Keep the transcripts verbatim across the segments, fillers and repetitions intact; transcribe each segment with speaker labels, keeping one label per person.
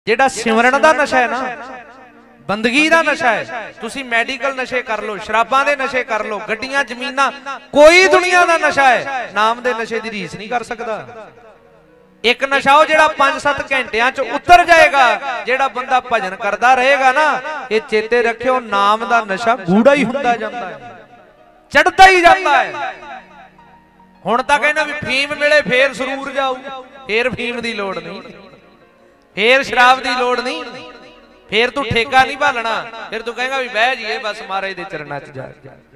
Speaker 1: ਜਿਹੜਾ ਸਿਮਰਨ ਦਾ ਨਸ਼ਾ ਹੈ ਨਾ, ਬੰਦਗੀ ਦਾ ਨਸ਼ਾ ਹੈ। ਤੁਸੀਂ ਮੈਡੀਕਲ ਨਸ਼ੇ कर लो, शराबां दे नशे कर लो, गड्डियां जमीनां, कोई दुनिया का नशा है नाम दे नशे दी रीस नहीं कर सकता। एक नशा हो जिहड़ा पांच सत्त घंटियां च उतर जाएगा, जिहड़ा बंदा भजन करता रहेगा ना, ये चेते रखियो नाम दा नशा गूढ़ा ही हुंदा जांदा है, चढ़ता ही जाता है। हुण तां कहना भी फीम मिले फिर सरूर जाओ, फिर फीम दी लोड़ नहीं, फिर शराब दी लोड़ नहीं, फिर तू ठेका नहीं भालना, फिर तू कहेगा भी बह जाइए बस महाराज दे चरणां च जा।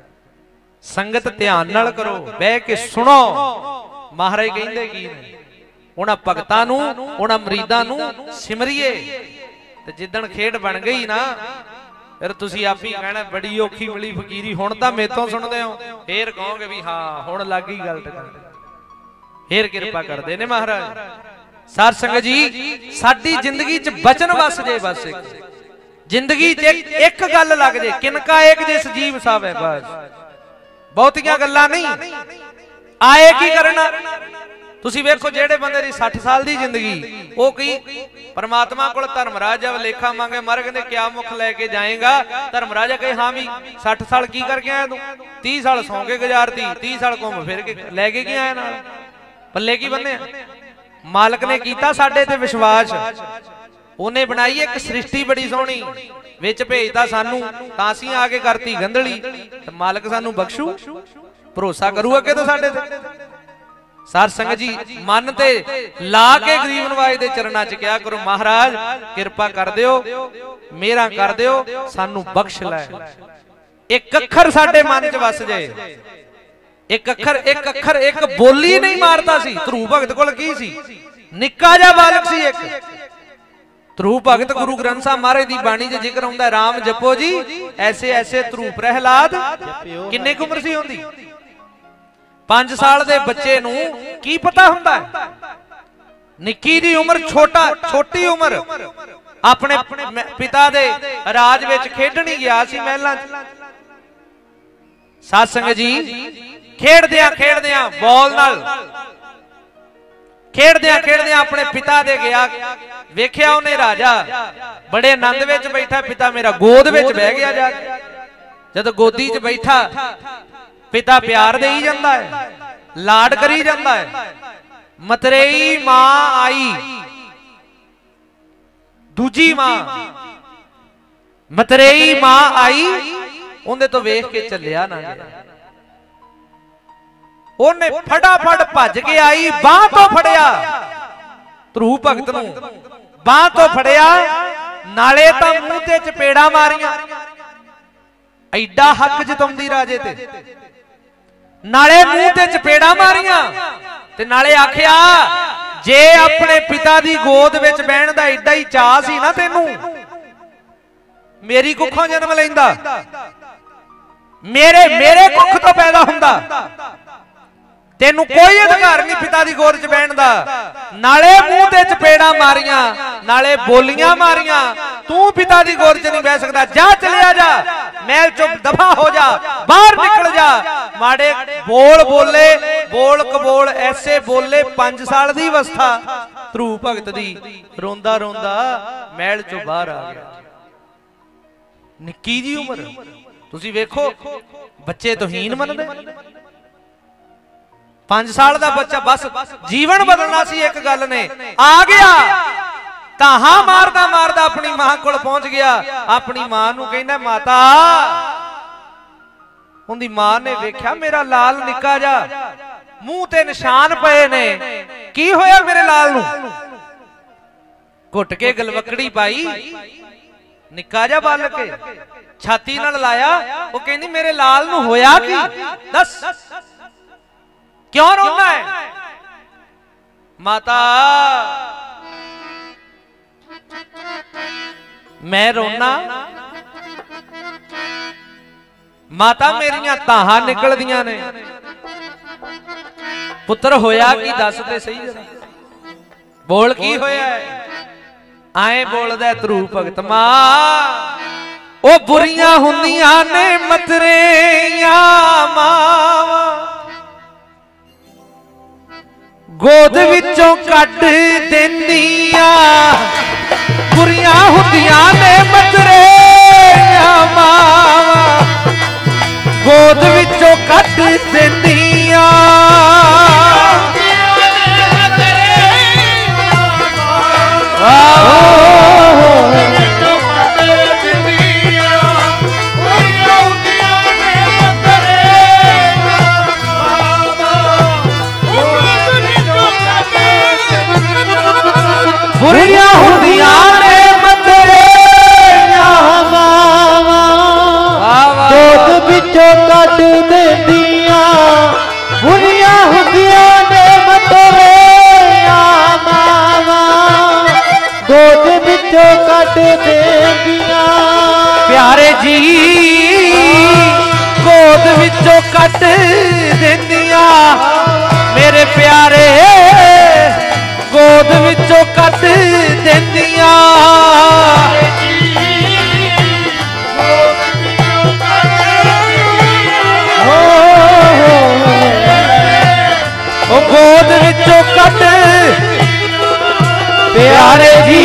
Speaker 1: संगत ध्यान नाल करो, बह के सुनो महाराज कहंदे की ने, उन्हां भगतां नूं उन्हां मरीदां नूं सिमरिए। ते जिद्दण खेड बन गई ना, फिर तुसीं आप ही कहना बड़ी औखी मिली फकीरी, हुण तां मेथों सुणदे हो, फिर कहोगे भी हाँ हुण लग गई गल, फिर किरपा करदे ने महाराज। साध संगत जी, साडी जिंदगी च बचन वस जे, बस एक जिंदगी च एक गल लग जे, किनका एक जे सजीव साहब है, बस बहुतियां गल्लां नहीं। आए की करना, तुसीं वेखो जेड़े बंदे दी साठ साल दी जिंदगी, वो की परमात्मा कोल धर्मराज जब लेखा मांगे, मर कहंदे क्या मुख लेके जाएगा, धर्मराज कहे हाँ भी साठ साल की करके आया तू, तीस साल सौ के गुजारती, तीस साल घूम फिर के लेके की आया नाल, पल्ले की बन्ने। मालक ने कीता साडे ते विश्वास, उन्हें बनाई एक सृष्टि बड़ी सोहनी, विच भेजता सानू, तां असीं आके करती गंधली, ते मालक सानू बख्शू, भरोसा करू अगे तो साडे ते। साध संगत जी, मन ते ला के गरीब नवाज दे चरणां च क्या करो, महाराज किरपा कर दियो, मेरा कर दियो, सानू बख्श लै। एक अखर साडे मन च वस जाए, एक अखर एक अखर एक बोली नहीं मारता सी। ध्रुव भगत कोल की सी, निक्का जा बालक सी एक। ध्रुव भगत गुरु ग्रंथ साहब महाराज दी बाणी च जिक्र हुंदा, राम जपो जी ऐसे ऐसे ध्रुव प्रहलाद, किन्ने क उम्र सी हुंदी? पांच साल दे बच्चे नूं की पता हुंदा है, निक्की जी उम्र, छोटा छोटी उम्र, अपने पिता दे राज विच खेडणी गया सी महलां च। साध संगत जी, खेडदियां खेडदियां बॉल नाल खेडदियां खेडदियां अपने पिता दे गया, वेख्या उन्हें राजा बड़े आनंद विच बैठा, पिता मेरा गोद विच बह गया जाके। जद गोदी च बैठा, पिता प्यार दे ही जांदा है, लाड करी जांदा है। मतरेई मां आई, दूजी मां मतरेई मां आई, उन्हें तो वेख के चलिया ना गया, उन्हें फटाफट भज के आई, बांह तो फड़िया ध्रुव भगत नूं, बांह तो फड़िया, नाले तां मूंह ते चपेड़ा मारियां, ऐडा हक जताउंदी राजे ते, नाले मूंह ते चपेड़ा मारियां, ते नाले आखिया जे अपने पिता दी गोद विच बहण दा ऐडा ही चाह सी ना तैनूं, मेरी कुखों जन्म लैंदा, मेरे मेरे कुख तो पैदा हुंदा, तेनू कोई अधिकार नहीं पिता दी गोद च बहन दा। नाले मूंह ते चपेड़ा मारियां, नाले बोलियां मारियां, तू पिता दी गोद च नहीं बह सकदा, जा चलिया जा, महल चो दफा हो जा, बाहर निकल जा। माड़े बोल बोले, बोल कबोल ऐसे बोले, पांच साल दी अवस्था ध्रुव भगत दी, रोंदा रोंदा महल चो बाहर आ गया। निक्की जी उम्र, तुसी वेखो बच्चे तो हीन मनदे, पांच साल का बच्चा बस जीवन बदलना सी, एक गल ने आ गया, ताहा मारदा मारदा अपनी मां कोल पहुंच गया। अपनी मां नूं कहंदा, माता, उनकी मां ने वेख्या मेरा लाल निक्का जा, मूंह ते निशान पए ने, की होया मेरे लाल नूं? घुट के गलवकड़ी पाई, निक्का जा बालक छाती नाल लाया, वो कहंदी मेरे लाल नूं होया की, दस क्यों रोना है? माता, मैं रोना, माता मेरियां ताहां निकल दियां ने, पुत्र होया की दस ते सही, बोल की होया है? आए बोलदा ध्रुव भगत, मां ओ बुरियां हुंदियां ने मतरेयां मावां, गोद विचों कट देंदियां बुरियां हुंदियां ने मतरे मावा गोद विचों कट देंदियां बुरियां हुंदियां ने मतरे मावा गोद विचों कट देंदियां बुरियां हुंदियां ने मतरे मावा गोद विचों कट देंदियां प्यारे जी गोद विचों कट देंदियां मेरे प्यारे गोद विचों कट देंदियां ओ गोद विचों कट प्यारे जी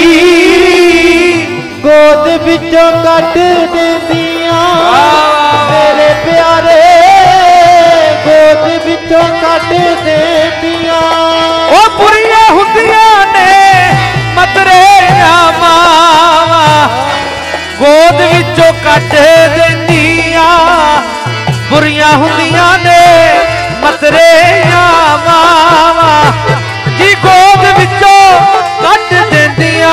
Speaker 1: गोद विचों कट देंदियां मेरे प्यारे गोद विचों कट देंदियां ओ बुरियां हुंदियां ने मतरे मावा गोद विचों कट देंदियां बुरियां हुंदियां ने मतरे मावा जी गोद विचों कट देंदियां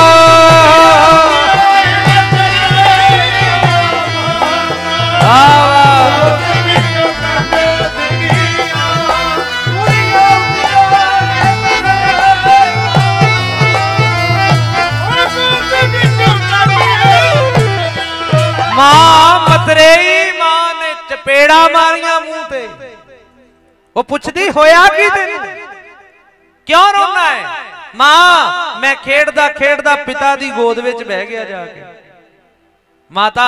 Speaker 1: मां मतरेई मां ने चपेड़ा मारिया मुंह ते वो पुछदी होया की तेनू क्यों रोना है मां मैं खेड़दा खेड़दा पिता दी गोद विच बह गया जाके माता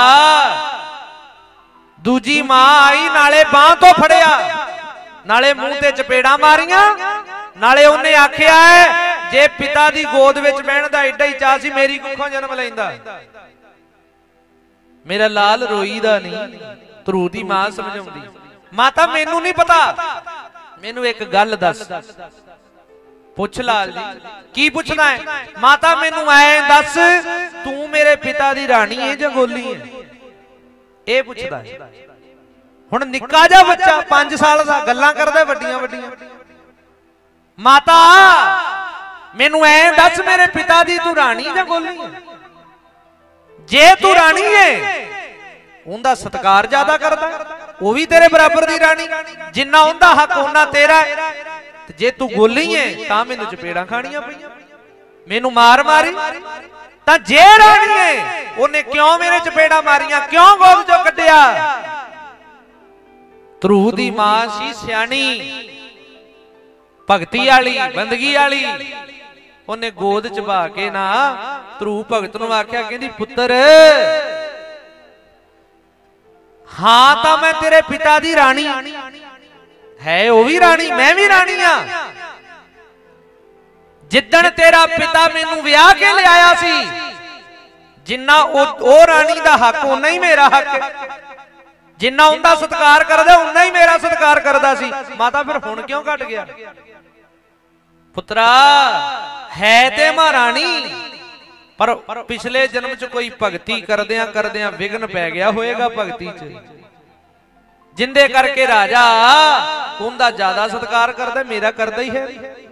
Speaker 1: दूजी मां आई नाले बांह तो फड़िया नाले मुंह ते चपेड़ा मारिया नाले उन्हें आखिया है जे पिता दी गोद विच बहण दा एडा ही चाह सी मेरी कुखों जन्म लैंदा मेरा लाल रोई दा नहीं ध्रू दी मां समझाउंदी माता मैनू नहीं पता मैनू एक गल दस पुछ लाल जी की पुछना है माता मैनू ऐ दस तू मेरे पिता दी रानी है जां गोली है ए पुछदा है हुण निक्का जा बच्चा पांच साल दा गल्लां करदा वड्डियां वड्डियां माता मैनू ऐ दस मेरे पिता दी तू रानी जां गोली है जे तू रानी है उनका सत्कार ज्यादा करदा वो भी तेरे बराबर दी रानी जिन्ना उनका हक उन्ना तेरा जे तू गोली है तां मैनू चपेड़ा खाणियां पईयां मैनू मार मारी तां जे रानी है उन्हें क्यों मेरे चपेड़ा मारियां क्यों गोद चों कड्डिया ध्रू दी मां सी सियाणी भगती वाली बंदगी वाली उन्हें गोद च पा के ना ध्रू भगत नूं आख्या कहंदी पुत्तर हां तां मैं तेरे पिता दी रानी है वो भी रानी मैं भी रानी हां जिद्दण तेरा पिता मैनू विआह के ले आया सी जिन्ना ओ रानी दा हक उन्ना ही मेरा हक जिन्ना उनका सत्कार करदा उन्ना ही मेरा सत्कार करदा सी माता फिर हुण क्यों घट गया पुत्रा है ते महारानी पर पिछले जन्म च कोई भगती करदियां करदियां विघन पै गया होएगा भगती च जिंदे करके राजा उनका ज्यादा सत्कार करदा मेरा करदा ही है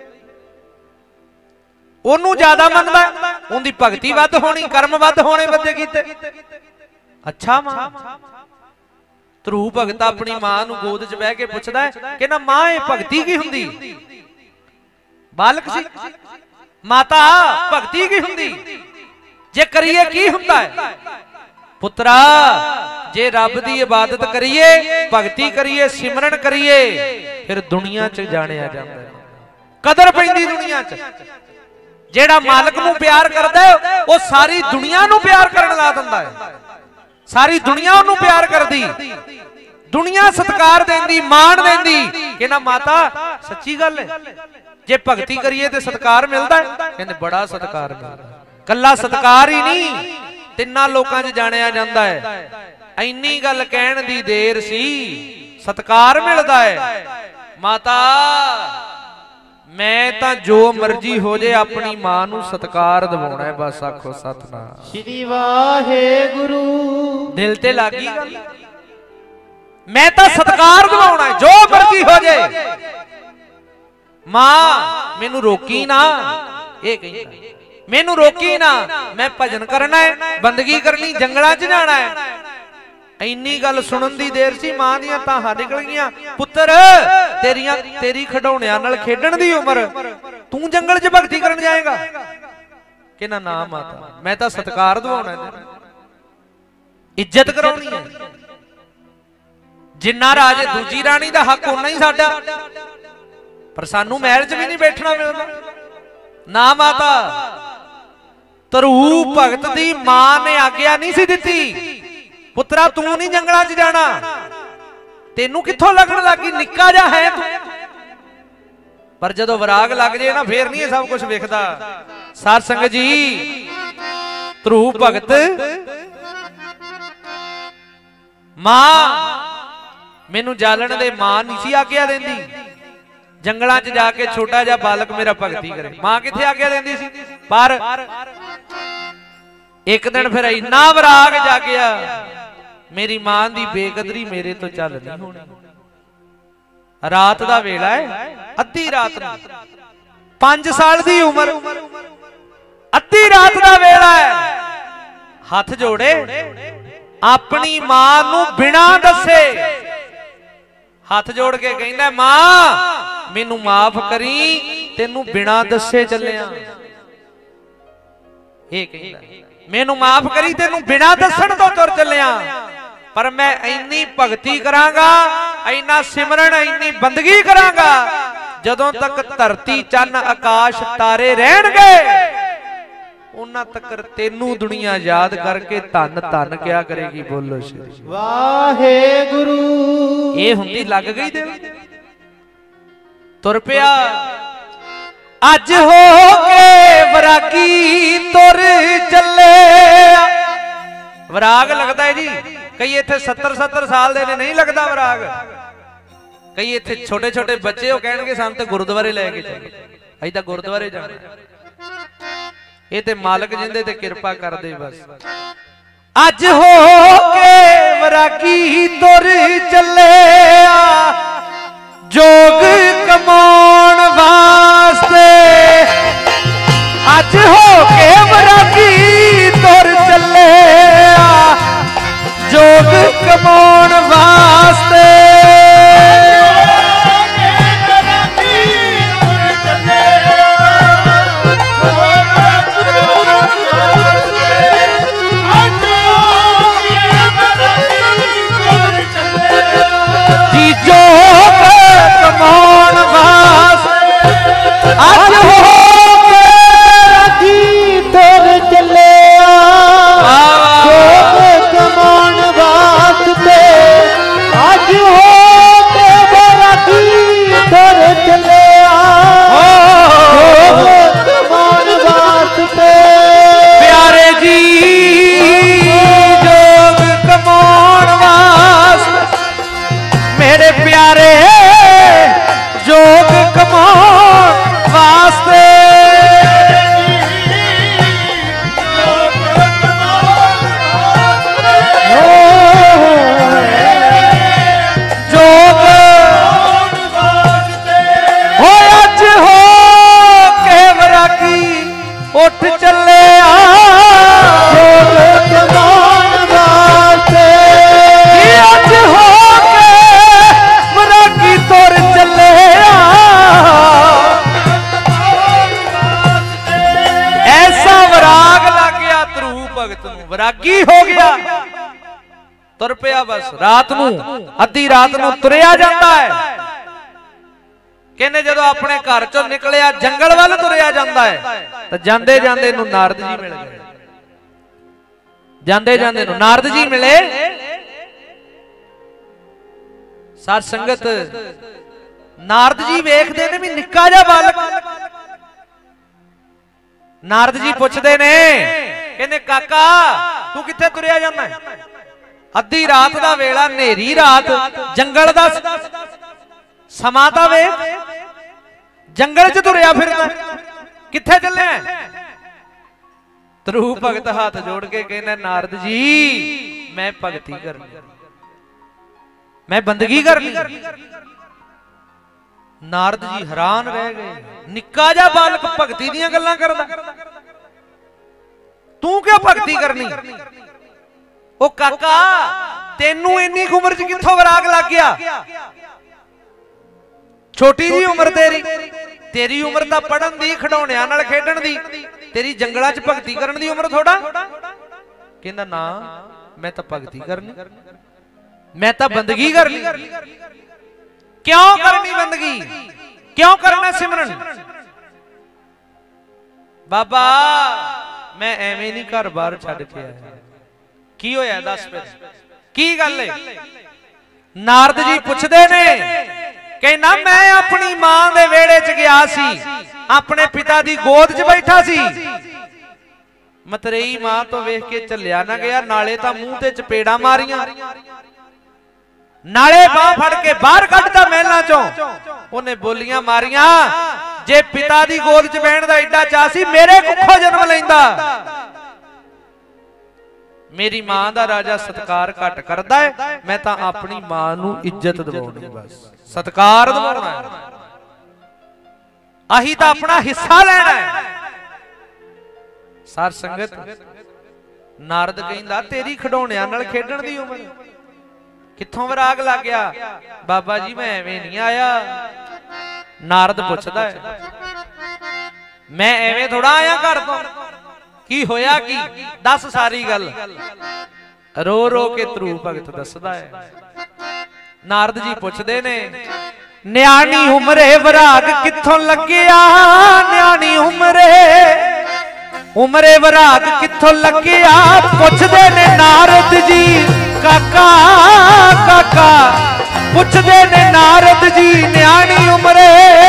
Speaker 1: ओनू ज्यादा मनदा उनकी भगती वध होनी कर्म वध होने बदे कीते अच्छा मां ध्रू भगत अपनी मां नूं गोद च बह के पुछदा है कि ना मां ये भगती की हुंदी बालक सी माता भगती की हुंदी जे करिए की हुंदा है पुत्रा जे रब दी इबादत करिए भगती करिए सिमरन करिए फिर दुनिया च जानिया जांदा है कदर पैंदी दुनिया च जेड़ा मालक नूं प्यार करदा है वो सारी दुनिया नूं प्यार करन ला दिंदा है सारी दुनिया उन्होंने प्यार करदी दुनिया सत्कार देंदी मान देंदी कि ना माता सच्ची गल है जे भगती करिए तो सत्कार मिलता है कहंदे बड़ा सत्कार मिलदा कल्ला सत्कार ही नहीं, तिन्ना लोकां च जाणिया जांदा है। इन्नी गल कहण दी देर सी, सत्कार मिलदा है। माता मैं तां जो मर्जी हो जाए अपनी मां नूं सत्कार दिवाउणा है, बस आखो सतनाम
Speaker 2: श्री वाहेगुरु।
Speaker 1: दिल ते लागी गल, मैं तां सत्कार दिवाउणा है जो मर्जी हो जाए। मां मैनू रोकी ना, ये कहंदा मैनू रोकी ना, मैं भजन करना है, बंदगी करनी, जंगलां च जाना है। इन्नी गल सुनन दी देर सी, मां दियां ताहां निकल गईयां, पुत्तर तेरियां तेरी खिडौणियां नाल खेडण दी उमर, तू जंगल च भगती करन जाएगा? कहना ना माता, मैं तां सत्कार दिवाउणा है, इज्जत कराउणी है। जिन्ना राजे दूजी राणी दा हक उन्ना ही साडा, पर सानू महल च भी नहीं बैठना मिलदा। ना माता, तरू भगत दी मां ने आग्या नहीं सी दित्ती, पुत्रा तू नहीं जंगलां च जाना, तेनू कित्थों लगन लगी, निक्का जा है तू। पर जदों वराग लग जाए ना, फिर नहीं सब कुछ वेखदा। साध संगत जी, तरू भगत मां मैनू जालण दे मां नहीं सी आग्या देंदी, जंगलां च जाके छोटा जा बालक मेरा भगती करे। मां किथे आग्या देंदी सी? पर एक दिन फिर इन्ना वराग जागया, मेरी मां दी बेकदरी मेरे तो चल नहीं होनी। रात दा वेला है, अद्धी रात नूं, पांच साल दी उमर, अद्धी रात दा वेला है। हाथ जोड़े, अपनी मां नूं बिना दसे हाथ जोड़ के कहंदा, मां मैनू माफ करी, तेनू बिना दसे चलिया। ये कहंदा, मैनू माफ करी, तेनू बिना दसण तो तुर चलिया, पर मैं इन्नी भगती करांगा, इन्ना सिमरन, इन्नी बंदगी करांगा, जदों तक धरती चन्न आकाश तारे रहणगे, उन्ना तक तेनू दुनिया याद करके धन धन क्या करेगी। बोलो श्री
Speaker 2: वाहेगुरु।
Speaker 1: ये हुंदी लग गई दिल, तुर पिया। अज हो के वरागी तुर चले, वराग लगता है जी। कई इत्थे सत्तर सत्तर साल दे ने, नहीं लगता वराग। कई इत्थे छोटे छोटे बच्चे हो कहणगे सानू ते गुरुद्वारे लेके चलो, असीं तां गुरुद्वारे जाना। ये ते मालक जिंदे ते किरपा कर दे बस। अज हो के वरागी तुर चले, जोग कमाउण वास्ते। अज हो के वरागी तुर चले, जोग कमाउण वास्ते। अज हो के तुर चले, जोग कमाउण वास्ते। अज हो के वरागी तुर चले, जोग कमाउण वास्ते। प्यारे जी जोग कमाउण वास्ते, मेरे प्यारे जोग कमाउण वास्ते। जोग हो अज हो के वरागी उठ चले, जोग कमाउण वास्ते। अज हो के वरागी तुर चले, ऐसा वराग लग गया ध्रुव भगत नूं, वरागी हो गया, तुर पिया बस। रात नूं, अद्धी रात नूं तुरिया जाता है। कहने जदों अपने घर चों निकलिया, जंगल वाल तुरिया जाता है, तो जांदे जांदे नूं नारद जी मिल गए। जांदे जांदे नूं नारद जी मिले। साध संगत, नारद जी वेखदे ने भी निक्का जिहा बालक, नारद जी पुछदे ने कहंदे काका तू कित्थे तुरिया जांदा है? अद्धी रात दा वेला, नेरी रात, जंगल दा समा तां वेख, जंगल च तुरिया फिरदा, कित्थे चलिया? ध्रुव भगत हाथ जोड़ के कहना नारद जी मैं भगती करनी, मैं बंदगी करनी। नारद जी हैरान रह गए, निक्का जा बालक भगती दीयां गल्लां करदा, तू क्यों भगती करनी? ओ काका तेनू इन्नी उम्र च कित्थों विराग लग गया? छोटी जी उम्र तेरी, तेरी उम्र तां पढ़न दी, खिडौणियां नाल खेडण दी, तेरी जंगलां च भगती करन दी उम्र थोड़ा। कहंदा ना मैं तां भगती करनी, मैं तां बंदगी करनी। क्यों करनी बंदगी, क्यों करना सिमरन? बाबा मैं एवें नहीं घर बार छड्ड के आया। की होया दस फिर की गल है? नारद जी पुछदे ने कहना मैं अपनी मां दे वेड़े च गया सी, अपने पिता दी गोद च बैठा सी, मतरेई मां तो वेख के झल्लिया ना गया, नाले तां मूंह ते चपेड़ा मारियां, नाले बाह फड़ के बाहर कढ़ता महलां चों, उन्हें बोलियां मारियां जे पिता दी गोद च बहण दा एडा चाह सी मेरे कुखों जन्म लैंदा। मेरी मां दा राजा सत्कार घट करदा है, मैं तां अपनी मां नूं इज्जत दिवाउणी, बस सत्कार दिवाउणा है, आही तां अपना हिस्सा लेना है। सार संगत नारद कहंदा तेरी खिडौणियां नाल खेडण दी उमर, कित्थों विराग लग गया? बाबा जी मैं एवें नहीं आया। नारद पुछदा है मैं एवें थोड़ा आया घर तो, की होया की दस सारी गल। रो रो के ध्रुव भगत दसदा है। नारद जी पुछदे ने न्याणी उमरे विराग कित्थों लग्गिया, न्याणी उमरे उमरे विराग कित्थों लग्गिया, पुछदे ने नारद जी काका काका, पुछदे ने नारद जी न्याणी उमरे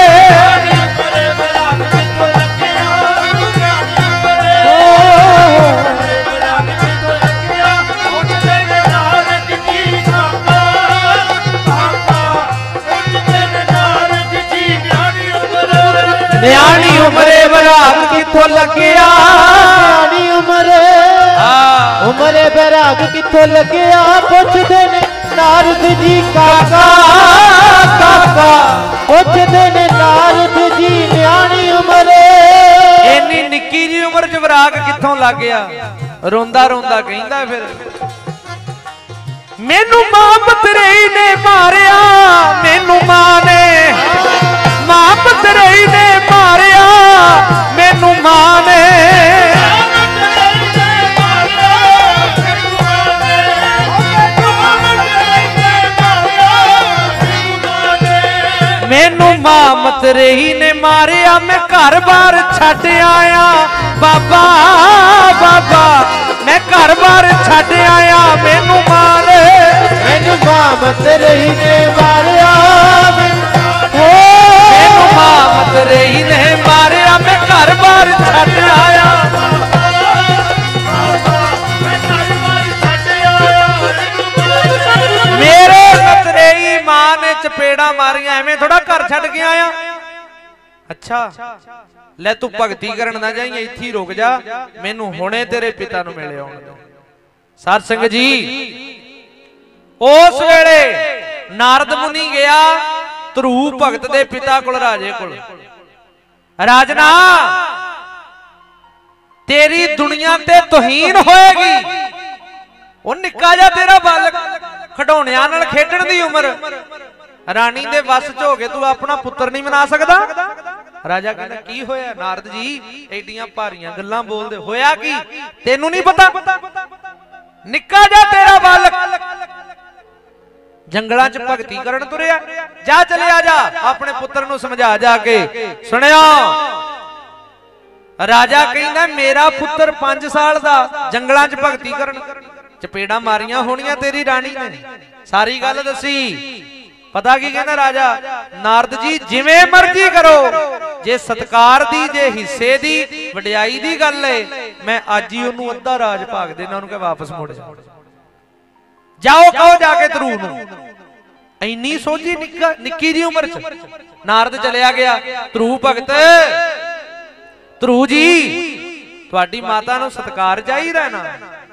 Speaker 1: न्याणी उमरे विराग कित्थों लग्गिया,
Speaker 2: न्याणी उमरे उमरे विराग कित्थों लग्गिया, पुछदे ने नारद जी काका काका, पुछदे ने नारद जी न्याणी उमरे
Speaker 1: इन्नी निक्की जी उम्र च विराग कित्थों लग गया? रोंदा रोंदा कहंदा फिर मैनू मां मतरेई ने मारिया, मैनू मां ने मां मतरेई ने मारिया, मैनू मां ने मैनू मां मतरेई ने मारिया, मैं घर बार छड्ड आया। बाबा बाबा मैं घर बार छड्ड आया, मैनू मां ने
Speaker 2: मैनू मां मतरेई ने मारिया,
Speaker 1: मैनू मां मतरेई ने मारिया, मैं घर बार छड्ड आया। मेरे मतरेई मां ने चपेड़ा मारिया, एवें थोड़ा घर छड्ड के आया। अच्छा ले तू भगती करन ना जाई, इत्थे ही रुक जा, मैनू हुणे तेरे पिता नूं मिले आउण दे। साध संगत जी उस वेले नारद मुनि गया ध्रुव भगत दे पिता कोल, राजे कोल। राजना तेरी दुनिया ते तुहीन होएगी, ओ निक्का जा तेरा बालक खिडौणियां नाल खेडण दी उमर, रानी दे वस च हो के तू अपना पुत्र नहीं मना सकदा। राजा कहना की होया? नारद जी एडियां भारियां गल्लां बोलदे, होया की तेनू नहीं पता? निक्का जा तेरा बालक जंगलां च भगती करन तुरिया, जा चलिया जा, अपने पुत्र नूं समझा जाके। सुनिया राजा कहना मेरा पुत्र पांच साल दा जंगलां च भगती करन, चपेड़ा मारियां होनियां तेरी रानी ने, सारी गल दसी। पता की कहना राजा? नारद जी जिवें मर्जी करो, जे सत्कार दी जे हिस्से दी वडियाई दी गल है, मैं अज ही उन्होंने अद्धा राज भाग देना, उन्होंने कहा वापस मुड़ जाओ, जाओ कहो जाके ध्रुव नूं। इन्नी सोझी निक्की जी उम्र च नारद चलिया गया, ध्रुव भगत ध्रुव जी तुहाडी माता नूं सत्कार चाहीदा ना,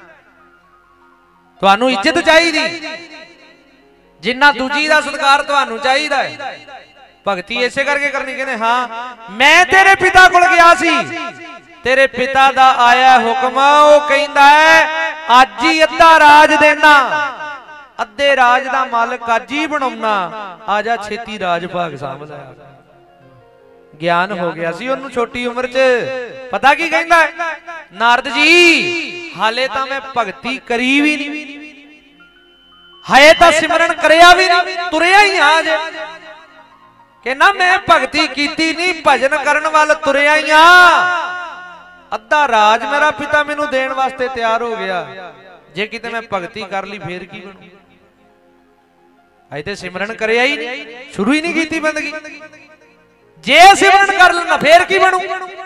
Speaker 1: तुहानूं इज्जत चाहीदी, जिन्ना दूजी दा सत्कार तुहानूं चाहीदा है। भगती इसे करके करनी, कहने हाँ मैं तेरे पिता कोल गया सी, तेरे पिता दा आया हुक्म, वो कहंदा है अज ही अद्धा राज देना, अद्धे राज दा मालक अज ही बनाउणा, आजा छेती राज भाग सांभ लै। ज्ञान हो गया सी उन्होंने छोटी उम्र च। पता की कहंदा है, नारद जी हाले तां मैं भगती करी भी नहीं, हाए तां सिमरन करिया भी नहीं, तुरिया ही आज कहना मैं भगती कीती नहीं, भजन करन वाल तुरिया ही आ, अद्धा राज मेरा पिता मैनू देण वास्ते तैयार हो गया, जे किते मैं भगती कर ली फिर की बनू। अजे ते सिमरन करिया ही नहीं, शुरू ही नहीं कीती बंदगी, जे सिमरन कर लेना फिर की बनू।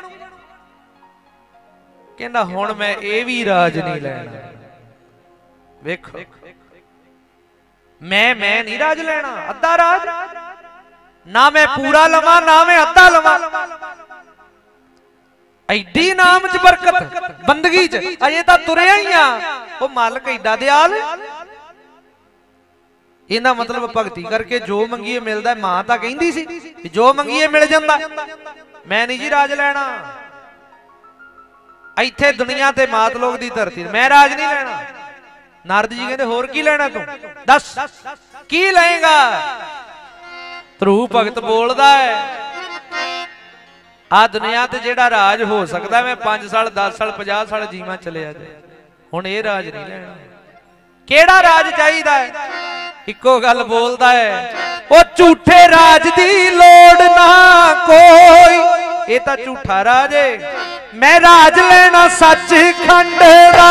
Speaker 1: कहना हुण मैं ये भी राज नहीं लैना, वेखो मैं मैं नहीं राज लेना, अद्धा राज ना मैं पूरा लवा ना मैं अद्धा लवा। एडी नाम च बरकत बंदगी च, अजे तां तुरिया ही आ, वो मालक एडा दयाल। इहदा मतलब भगती करके जो मंगीए मिलदा है। मां तां कहंदी सी जो मंगीए मिल जांदा, मैं नहीं जी राज लेना, इत्थे दुनिया ते मात लोग दी धरती मैं राज नहीं लेना। नारद जी कहते होर की लेना तू, दस की लेगा। ध्रुव भगत बोलदा है आ दुनिया ते जेड़ा राज हो सकता मैं पांच साल दस साल पचास साल जीवा चले जाए, हुण ये राज नहीं लेना। केड़ा राज चाहिदा है? इको गल बोलदा है, ओ झूठे राज दी लोड़ ना कोई, ये तां झूठा राज है, मैं राज लेना सच खंड दा।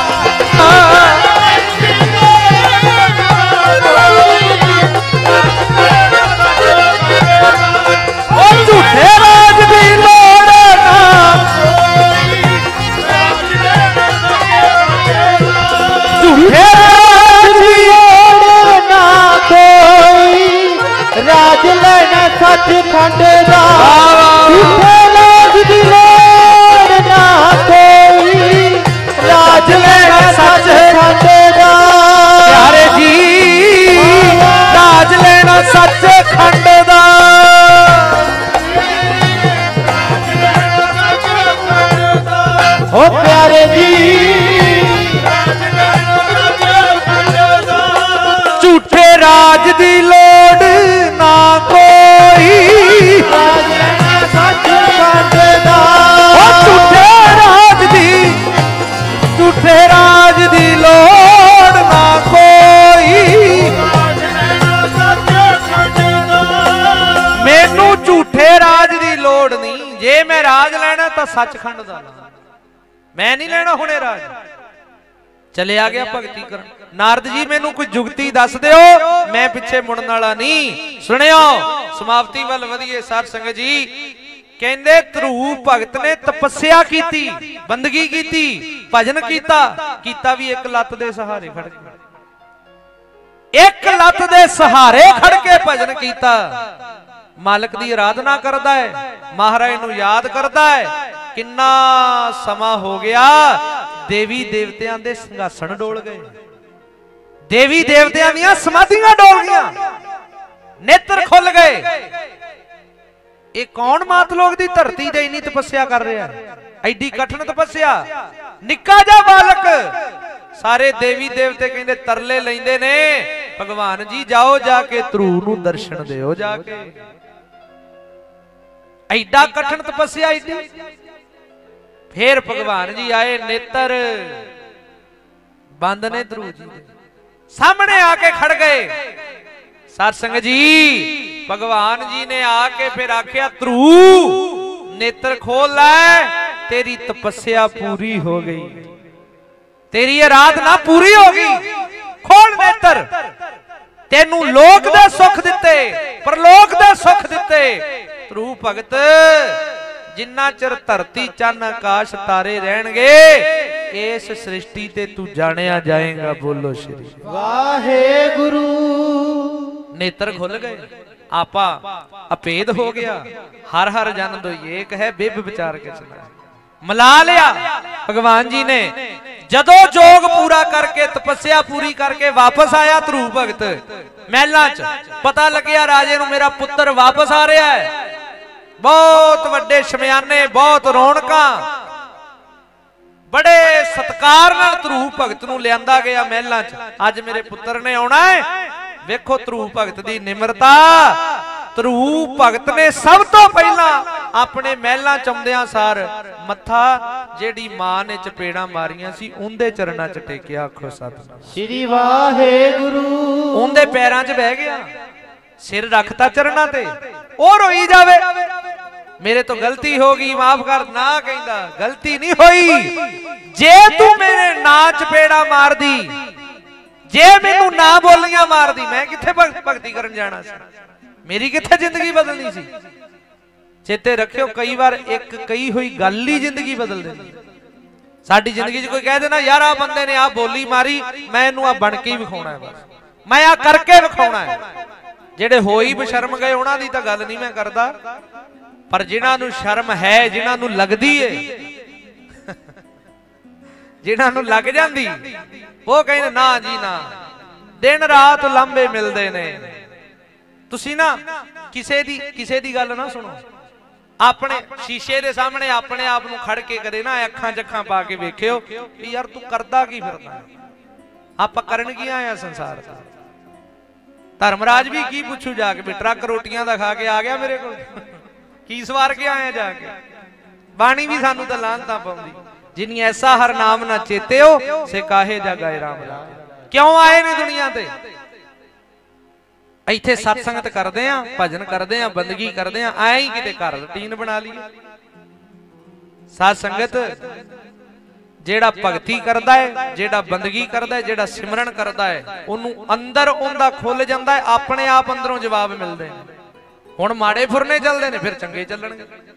Speaker 1: झूठे राज दी लोड़ ना, झूठे राज दी लोड़ ना कोई,
Speaker 2: राज लेना सच खंड दा। झूठे राज दी लोड़ ना कोई, राज लेना सच खंड दा।
Speaker 1: प्यारे जी राज लेना सच खंड दा।
Speaker 2: ओ प्यारे जी
Speaker 1: झूठे राज दी लोड़ ना कोई,
Speaker 2: राज लेना सच खंड दा।
Speaker 1: ओ झूठे राज दी झूठे राज दी लोड़ ना कोई, मैनू झूठे राज दी लोड़ नहीं, जे मैं राज लेना तो सचखंड दा, मैं नहीं लेना हुणे राज। चले आ गया भगती करन। नारद जी मैनू कोई जुगती दस दिओ, मैं पिछे मुड़न वाला नहीं। सुनियो समाप्ति वल वधिए साध संगत जी। कहंदे ध्रुव भगत ने तपस्या कीती, बंदगी कीती, भजन कीता, कीता भी एक लत दे सहारे खड़ के, एक लत दे सहारे खड़ के भजन कीता। मालक दी आराधना करदा है, महाराज नू याद करदा है। किन्ना समा हो गया, देवी देवतियां दे संघासन डोल गए, देवी देवतियां दियां समाधियां डोल गईयां, नेत्र खुल गए। ये कौन मात लोग दी धरती ते इन्नी तपस्या कर रहा है, एडी कठिन तपस्या। निक्का जा बालक, सारे देवी देवते कहंदे तरले लैंदे ने, भगवान जी जाओ जाके ध्रुव नू दर्शन दिओ जाके। एडा कठिन तपस्या एडी। फिर भगवान जी आए, नेत्र बंद ने ध्रुव जी दे, सामने आके खड़ गए। सत्संग जी भगवान जी ने आके फिर आख्या ध्रुव नेत्र खोल लै, तेरी तपस्या पूरी हो गई, तेरी आराधना पूरी हो गई, खोल नेत्र। तेनू लोक दे सुख दिते, परलोक दे सुख दिते, ਧਰੂ ਭਗਤ ਜਿੰਨਾ ਚਿਰ ਧਰਤੀ ਚੰਨ ਆਕਾਸ਼ ਤਾਰੇ ਰਹਿਣਗੇ ਇਸ ਸ੍ਰਿਸ਼ਟੀ ਤੇ ਤੂੰ ਜਾਣਿਆ ਜਾਏਗਾ। ਬੋਲੋ ਸ਼੍ਰੀ
Speaker 2: ਵਾਹਿਗੁਰੂ।
Speaker 1: ਨੇਤਰ ਖੁੱਲ ਗਏ, ਆਪਾ ਅਪੇਦ ਹੋ ਗਿਆ। ਹਰ ਹਰ ਜਨ ਦੋਈ ਏਕ ਹੈ, ਬਿਬ ਵਿਚਾਰ ਕੇ ਚਲਾ ਮਿਲਾ ਲਿਆ। ਭਗਵਾਨ ਜੀ ਨੇ ਜਦੋਂ ਜੋਗ ਪੂਰਾ ਕਰਕੇ ਤਪੱਸਿਆ ਪੂਰੀ ਕਰਕੇ ਵਾਪਸ ਆਇਆ ਧਰੂ ਭਗਤ ਮਹਿਲਾਂ ਚ, ਪਤਾ ਲੱਗਿਆ ਰਾਜੇ ਨੂੰ ਮੇਰਾ ਪੁੱਤਰ ਵਾਪਸ ਆ ਰਿਹਾ ਹੈ। ਬਹੁਤ ਵੱਡੇ ਸ਼ਮਿਆਨੇ, ਬਹੁਤ ਰੌਣਕਾਂ, ਬੜੇ ਸਤਕਾਰ ਨਾਲ ਧਰੂ ਭਗਤ ਨੂੰ ਲਿਆਂਦਾ ਗਿਆ ਮਹਿਲਾਂ ਚ। ਅੱਜ ਮੇਰੇ ਪੁੱਤਰ ਨੇ ਆਉਣਾ ਹੈ। ਵੇਖੋ ਧਰੂ ਭਗਤ ਦੀ ਨਿਮਰਤਾ। ਧਰੂ ਭਗਤ ਨੇ ਸਭ ਤੋਂ ਪਹਿਲਾਂ ਆਪਣੇ ਮਹਿਲਾਂ ਚ ਆਉਂਦਿਆਂ ਸਾਰ ਮੱਥਾ ਜਿਹੜੀ ਮਾਂ ਨੇ ਚਪੇੜਾਂ ਮਾਰੀਆਂ ਸੀ ਉਹਦੇ ਚਰਨਾਂ ਚ ਟੇਕਿਆ। ਆਖੋ ਸਤਿਨਾਮ
Speaker 2: ਸ੍ਰੀ ਵਾਹਿਗੁਰੂ।
Speaker 1: ਉਹਦੇ ਪੈਰਾਂ ਚ ਬਹਿ ਗਿਆ, ਸਿਰ ਰੱਖਤਾ ਚਰਨਾਂ ਤੇ। ਉਹ ਰੋਈ ਜਾਵੇ ਮੇਰੇ ਤੋਂ ਗਲਤੀ ਹੋ ਗਈ, ਮਾਫ ਕਰ। ਨਾ ਕਹਿੰਦਾ ਗਲਤੀ ਨਹੀਂ ਹੋਈ। ਜੇ ਤੂੰ ਮੇਰੇ ਨਾਂ ਚਪੇੜਾ ਮਾਰਦੀ, ਜੇ ਮੈਨੂੰ ਨਾ ਬੋਲੀਆਂ ਮਾਰਦੀ, ਮੈਂ ਕਿੱਥੇ ਭਗਤੀ ਕਰਨ ਜਾਣਾ ਸੀ? ਮੇਰੀ ਕਿੱਥੇ ਜ਼ਿੰਦਗੀ ਬਦਲਣੀ ਸੀ? ਚੇਤੇ ਰੱਖਿਓ, ਕਈ ਵਾਰ ਇੱਕ ਕਹੀ ਹੋਈ ਗੱਲ ਹੀ ਜ਼ਿੰਦਗੀ ਬਦਲ ਦਿੰਦੀ। ਸਾਡੀ ਜ਼ਿੰਦਗੀ 'ਚ ਕੋਈ ਕਹਿ ਦੇਣਾ ਯਾਰ ਆ ਬੰਦੇ ਨੇ ਆ ਬੋਲੀ ਮਾਰੀ, ਮੈਂ ਇਹਨੂੰ ਆ ਬਣ ਕੇ ਹੀ ਵਿਖਾਉਣਾ ਹੈ, ਬਸ ਮੈਂ ਆ ਕਰਕੇ ਵਿਖਾਉਣਾ ਹੈ। ਜਿਹੜੇ ਹੋਈ ਬਸ਼ਰਮ ਗਏ ਉਹਨਾਂ ਦੀ ਤਾਂ ਗੱਲ ਨਹੀਂ ਮੈਂ ਕਰਦਾ, ਪਰ ਜਿਨ੍ਹਾਂ ਨੂੰ ਸ਼ਰਮ ਹੈ, ਜਿਨ੍ਹਾਂ ਨੂੰ ਲੱਗਦੀ ਏ, ਜਿਨ੍ਹਾਂ ਨੂੰ ਲੱਗ ਜਾਂਦੀ, ਉਹ ਕਹਿੰਦੇ ਨਾ ਜੀ ਨਾ, ਦਿਨ ਰਾਤ ਲੰਬੇ ਮਿਲਦੇ ਨੇ। ਤੁਸੀਂ ਨਾ ਕਿਸੇ ਦੀ ਕਿਸੇ ਦੀ ਗੱਲ ਨਾ ਸੁਣੋ। ਆਪਣੇ ਸ਼ੀਸ਼ੇ ਦੇ ਸਾਹਮਣੇ ਆਪਣੇ ਆਪ ਨੂੰ ਖੜ ਕੇ ਕਦੇ ਨਾ ਅੱਖਾਂ ਚੱਖਾਂ ਪਾ ਕੇ ਵੇਖਿਓ ਵੀ ਯਾਰ ਤੂੰ ਕਰਦਾ ਕੀ ਫਿਰਦਾ। ਆਪਾਂ ਕਰਨ ਕੀ ਆਏ ਆ ਸੰਸਾਰ ਦਾ? ਧਰਮਰਾਜ ਵੀ ਕੀ ਪੁੱਛੂ ਜਾ ਕੇ ਵੀ ਟਰੱਕ ਰੋਟੀਆਂ ਦਾ ਖਾ ਕੇ ਆ ਗਿਆ ਮੇਰੇ ਕੋਲ, ਕੀ ਸਵਾਰ ਕੇ ਆਇਆ ਜਾ ਕੇ? ਬਾਣੀ ਵੀ ਸਾਨੂੰ ਤਾਂ ਲਾਹਨਤਾਂ ਪਾਉਂਦੀ। ਜਿਨੀ ਐਸਾ ਹਰ ਨਾਮ ਨਾ ਚੇਤਿਓ ਸੇ ਕਾਹੇ ਜਾ ਗਏ ਰਾਮ ਲਾਲ। ਕਿਉਂ ਆਏ ਨੇ ਦੁਨੀਆ ਤੇ? ਇੱਥੇ ਸਤ ਸੰਗਤ ਕਰਦੇ ਆ, ਭਜਨ ਕਰਦੇ ਆ, ਬੰਦਗੀ ਕਰਦੇ ਆ, ਐਂ ਹੀ ਕਿਤੇ ਘਰ ਰੁਟੀਨ ਬਣਾ ਲਈ। ਸਤ ਸੰਗਤ ਜਿਹੜਾ ਭਗਤੀ ਕਰਦਾ ਹੈ, ਜਿਹੜਾ ਬੰਦਗੀ ਕਰਦਾ ਹੈ, ਜਿਹੜਾ ਸਿਮਰਨ ਕਰਦਾ ਹੈ, ਉਹਨੂੰ ਅੰਦਰ ਉਹਦਾ ਖੁੱਲ ਜਾਂਦਾ ਹੈ, ਆਪਣੇ ਆਪ ਅੰਦਰੋਂ ਜਵਾਬ ਮਿਲਦੇ ਨੇ। ਹੁਣ ਮਾੜੇ ਫੁਰਨੇ ਚੱਲਦੇ ਨੇ, ਫਿਰ ਚੰਗੇ ਚੱਲਣਗੇ।